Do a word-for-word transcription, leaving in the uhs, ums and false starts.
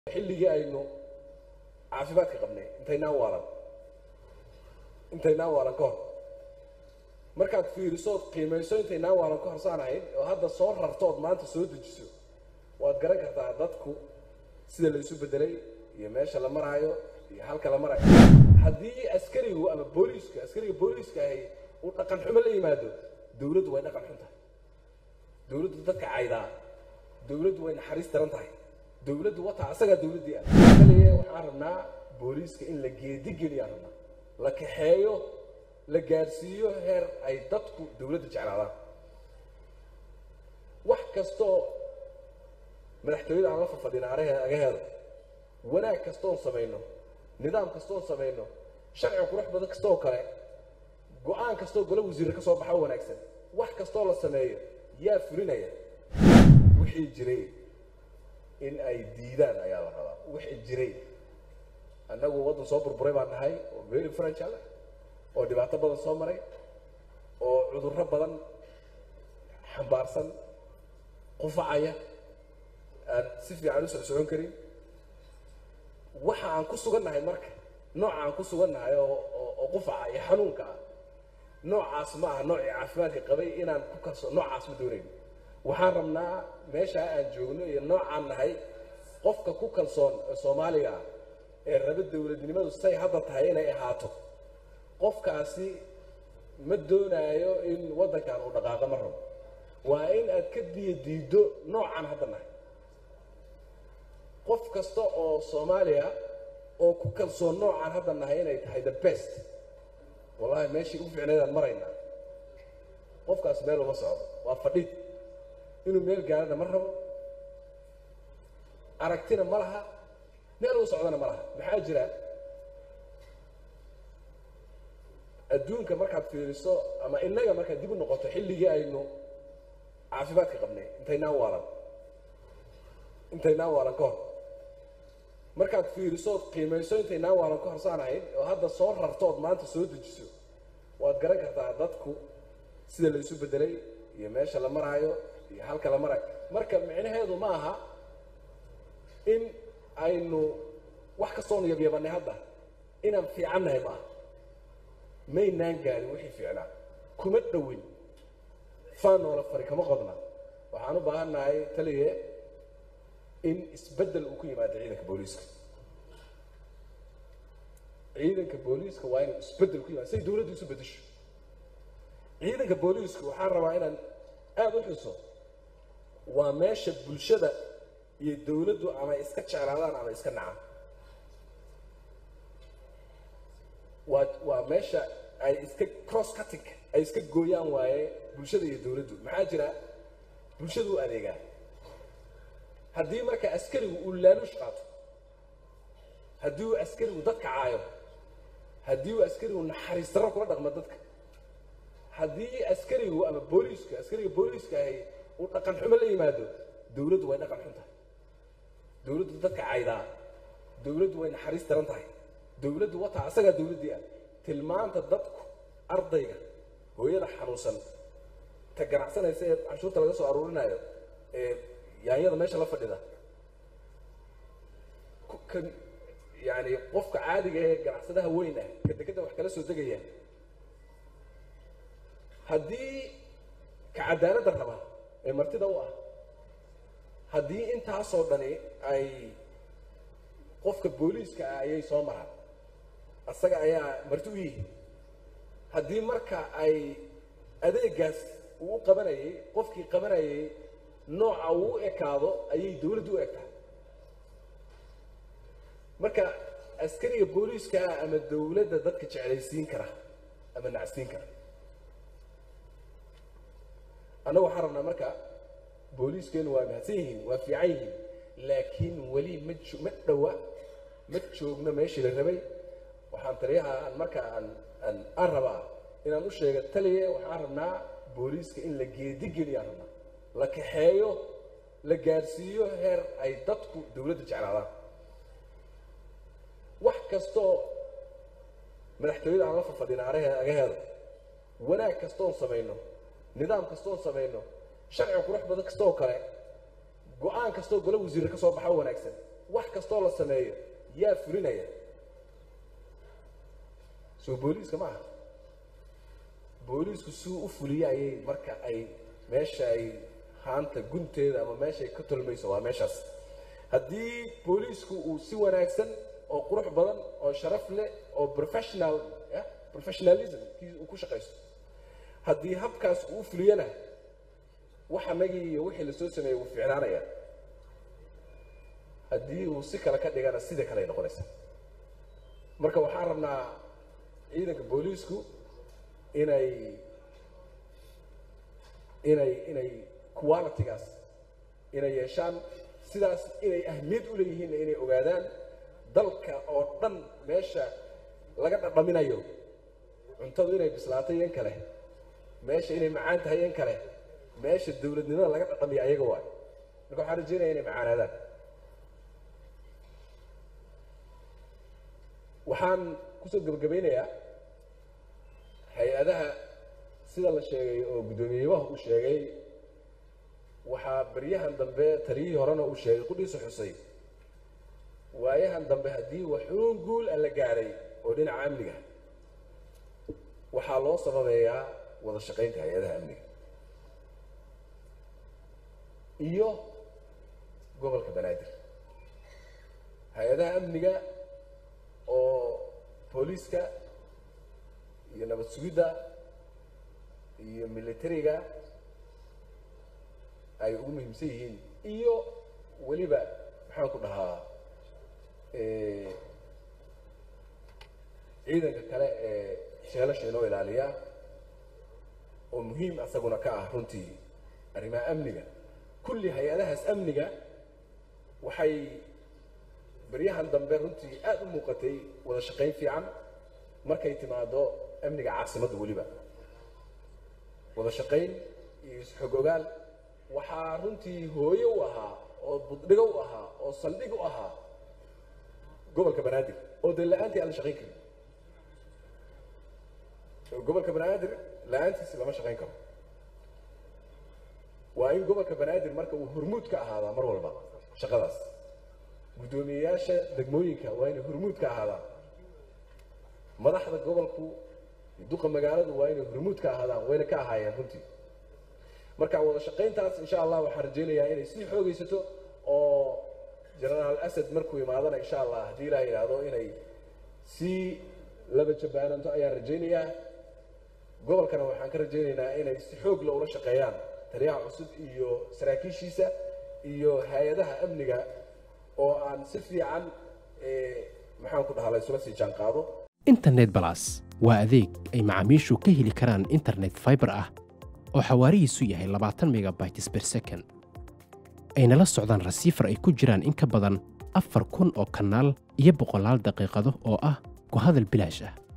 xilligii aynu caafimaadka qabnay intaynaan waalan intaynaan waalan ka hor markaad fiiriso qiimayso intaynaan waalan ka hor saanahayn oo hadda soo rartood maanta soo dejiso waad garan kartaa dadku sida la isu bedelay iyo meesha la maraayo iyo halka la marayo haddii askarigu ama booliiska askariga booliiska ahay uu dhaqan xumo la yimaado dawladdu way dhaqan xun tahay dawladdu dadka caydaa dawladdu way naxariis daran tahay dawladdu wata asaga dawladdii ah kaliya waxaan rabnaa booliiska in la geedi geliyo rabnaa la kaxeeyo la gaarsiiyo heer ay dadku dawladda jeclaadaan wax kastoo madaxtooyada aan la fadhina agaheeda wanaag kastoon samayno nidaam kastoon samayno sharci qurux badan kastoo kale go'aan kastoo golo wasiir ka soo baxa wanaagsan wax kastoo la sameeyo yaa fulinaya wixii jiray in ay diidaan ayaa la rabaa wixii jiray annagu waddan soo burburay baan nahay oo very fragile oo dhibaato badan soo maray oo cudurro badan xambaarsan qufacaya aan si fiican u soo socon karin waxa aan ku sugannahay marka nooca aan ku sugannahay oo oo qufaca iyo xanuunka ah noocaas ma aha noocii caafimaadka qabay inaan ku kalso noocaas ma doonayn waxaan rabnaa meesha aan joogno iyo noocaan nahay qofka ku kalsoon Soomaaliga ee raba dawladnimadu say hadda tahay inay ahaato qofkaasi ma doonayo in waddankan uu dhaqaaqo ma rabo waa in aad ka diido noocan hadda nahay qof kasta oo Soomaaliya oo ku kalsoon noocan hadda nahay inay tahay the best wallahi meeshii ugu fiicneedaan marayna qofkaas meel uma socdo waa fadhid inuu meel gaarana ma rabo aragtina ma laha meel uu socdana ma laha maxaa jira adduunka markaad fiiriso ama innaga markaad dib u noqoto xilligii aynu caafimaadka qabnay intaynaan waalan intaynaan waalan ka hor markaad fiiriso qiimayso intaynaan waalan ka hor saanahayn oo hadda soo rartood maanta soo dejiso waad garan kartaa dadku sida la isu bedelay iyo meesha la maraayo iyo halka la marayo marka micnaheedu ma aha in aynu wax kastoonu yabyabanay hadda inaan fiicannahay ma aha maynaan gaarin wixii fiicnaa kuma dhowin faan noola fari kama qodna waxaan u baahannahay taliye in isbeddel uu ku yimaado ciidanka booliiska ciidanka booliiska waa inuu isbeddel ku yimaado say dawladdu isu beddesho ciidanka booliisku waxaan rabaa inaan aada u xuso waa meesha bulshada iyo dawladdu ama iska jeclaadaan ama iska nacaan waa waa meesha ay iska cross cutting ay iska gooyaan waaye bulshada iyo dawladdu maxaa jira bulshadu u adeegaa haddii marka askarigu uu laaluush qaato haddii uu askarigu dadka caayo haddii uu askarigu naxariis darro kula dhaqmo dadka haddii askarigu ama booliiska askariga booliiska ahay uu dhaqan xumo la yimaado dawladdu way dhaqan xun tahay dawladdu dadka caydaa dawladdu way naxariis daran tahay dawladdu wata asaga dawladdii ah tilmaanta dadku ardayga hooyada xanuunsan ta ganacsanaysa ee canshuurta laga soo aruurinayo ee yaanyada meesha la fadhida kan yani qofka caadiga ee ganacsadaha weyn ah ka degada wax kala soo degaya haddii ka cadaaladda raba ee martida u ah haddii intaasoo dhani ay qofka booliiska ah ayay soo maraan asaga ayaa marti u yihi haddii marka ay adeegaas uu u qabanayay qofkii qabanayay nooca uu u ekaado ayay dawladdu u egtaa marka askariga booliiska ah ama dawladda dadka jeclaysiin kara ama nacsiin kara annagu waxaan rabnaa marka booliiskeenu waa mahadsan yihiin waa fiican yihiin laakiin weli ma ma dhowa ma joogno meeshii la rabay waxaan taliyaha aan marka aan aan aan rabaa inaan u sheego taliye waxaan rabnaa booliiska in la geedi geliyo rabnaa la kaxeeyo la gaarsiiyo heer ay dadku dawladda jeclaadaan wax kastoo madaxtooyada aan la fadhina agaheeda wanaag kastoon samayno nidaam kastoon samayno sharci qurux badan kastoo kale go'aan kastoo golo wasiir ka soo baxa wanaagsan wax kastoo la sameeyo yaa fulinaya soo booliiska ma aha booliisku suu u fuliyay marka ay meesha ay haanta gunteeda ama meesha ay ka tolmayso waa meeshaas haddii booliisku uu si wanaagsan oo qurux badan oo sharaf leh oo professional ah professionalism uu ku shaqeysto haddii habkaas uu fuliyana waxa magii iyo wixii la soo sameeyay uu ficnaanaya haddii uu si kale ka dhigana sida kale ay noqonaysaa marka waxaan rabnaa ciidanka booliisku inay inay inay quality-gaas inay yeeshaan sidaas inay ahmiyad u leeyihiin inay ogaadaan dalka oo dhan meesha laga dhadhaminayo cuntadu inay bislaatay in kale meesha inay macaan tahay in kale meesha dawladnimada laga dhadhamiyo ayaga waay marka waxaan rajeynayaa inay macaanaadaan waxaan kusoo gabagabeynayaa hay-adaha sida la sheegay oo guddoomiyaha uu sheegay waxaa baryahan dambe taliyihii horena uu sheegay qudhiisa xusay waayahan dambe haddii waxuun guul la gaaray oo dhinaca amniga waxaa loo sababeeyaa wada shaqaynta hay-adaha amniga iyo gobolka banaadir hay-adaha amniga oo booliiska iyo nabad sugidda iyo militariga ay ugu muhiimsan yihiin iyo weliba maxaan ku dhahaa ciidanka kale ee sheelasha inoo ilaaliya oo muhiim asaguna ka ah runtii arrimaha amniga kulli hay-adahaas amniga waxay baryahan dambe runtii aad u muuqatay wada shaqayn fiican markay timaado amniga caasimadda weliba wada shaqayn iyo isxog ogaal waxaa runtii hooyo u ahaa oo buddhigo u ahaa oo saldhig u ahaa gobolka banaadir oo dee la-aantii aan la shaqayn karin gobolka banaadir la-aantiisi lama shaqayn karo waa in gobolka banaadir marka uu hormuud ka ahaadaa mar walba shaqadaas guddoomiyeyaasha degmooyinka waa inay hormuud ka ahaadaan madaxda gobolku duqa magaaladu waa inay hormuud ka ahaadaan wayna ka ahaayeen runtii marka wada shaqayntaas insha allah waxaan rajeynayaa inay sii xoogaysato oo jenaraal asad markuu imaadana insha allah haddii ilaa yidhaahdo inay sii laba jabaananto ayaan rajeynayaa gobolkana waxaan ka rajeynaynaa inay si xoog la ula shaqeeyaan taliyaha cusub iyo saraakiishiisa iyo hay-adaha amniga oo aan si fiican maxaan ku dhahaa la isula sii jaan qaado internet plus waa adeeg ay macaamiishu ka heli karaan internet fiber ah oo xawaarihiisu yahay labaatan megabytes per second ayna la socdaan rasiifar ay ku jiraan in ka badan afar kun oo kanaal iyo boqolaal daqiiqado oo ah ku hadal bilaash ah